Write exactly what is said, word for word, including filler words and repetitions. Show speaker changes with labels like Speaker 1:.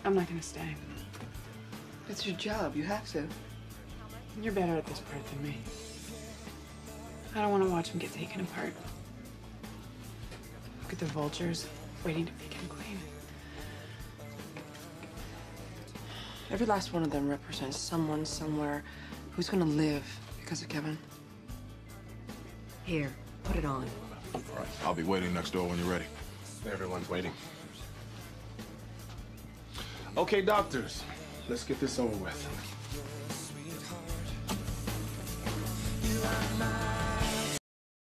Speaker 1: I'm not gonna stay.
Speaker 2: It's your job. You have to.
Speaker 1: You're better at this part than me. I don't want to watch him get taken apart. Look at the vultures waiting to pick him clean.
Speaker 2: Every last one of them represents someone somewhere who's gonna live because of Kevin.
Speaker 3: Here, put it on.
Speaker 4: All right, I'll be waiting next door when you're ready.
Speaker 5: Everyone's waiting. Okay, doctors, let's get this over with.
Speaker 6: You are mine.